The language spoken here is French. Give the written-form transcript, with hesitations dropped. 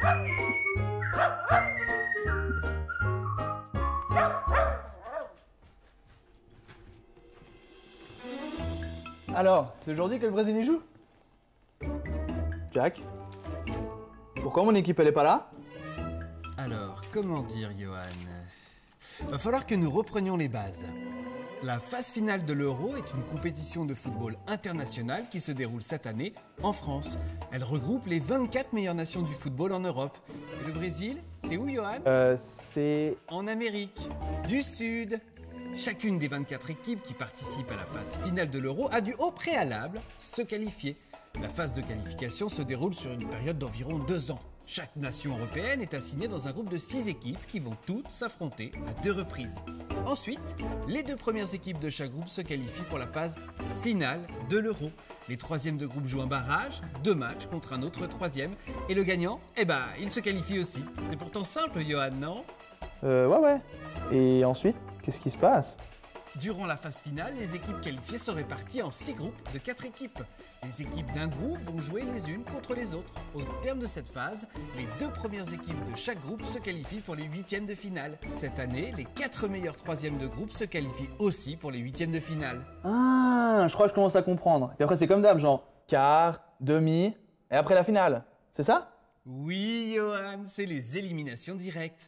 Alors, c'est aujourd'hui que le Brésil y joue? Jack? Pourquoi mon équipe elle est pas là? Alors, comment dire, Johan? Va falloir que nous reprenions les bases. La phase finale de l'Euro est une compétition de football international qui se déroule cette année en France. Elle regroupe les 24 meilleures nations du football en Europe. Et le Brésil, c'est où, Johan? C'est... En Amérique du Sud. Chacune des 24 équipes qui participent à la phase finale de l'Euro a dû au préalable se qualifier. La phase de qualification se déroule sur une période d'environ 2 ans. Chaque nation européenne est assignée dans un groupe de 6 équipes qui vont toutes s'affronter à 2 reprises. Ensuite, les 2 premières équipes de chaque groupe se qualifient pour la phase finale de l'Euro. Les 3e de groupe jouent un barrage, 2 matchs contre un autre 3e. Et le gagnant, il se qualifie aussi. C'est pourtant simple, Johan, non? Ouais. Et ensuite, qu'est-ce qui se passe? Durant la phase finale, les équipes qualifiées sont réparties en 6 groupes de 4 équipes. Les équipes d'un groupe vont jouer les unes contre les autres. Au terme de cette phase, les 2 premières équipes de chaque groupe se qualifient pour les 8e de finale. Cette année, les 4 meilleurs 3e de groupe se qualifient aussi pour les 8e de finale. Ah, je crois que je commence à comprendre. Et après c'est comme d'hab, genre quart, demi, et après la finale. C'est ça? Oui, Johan, c'est les éliminations directes.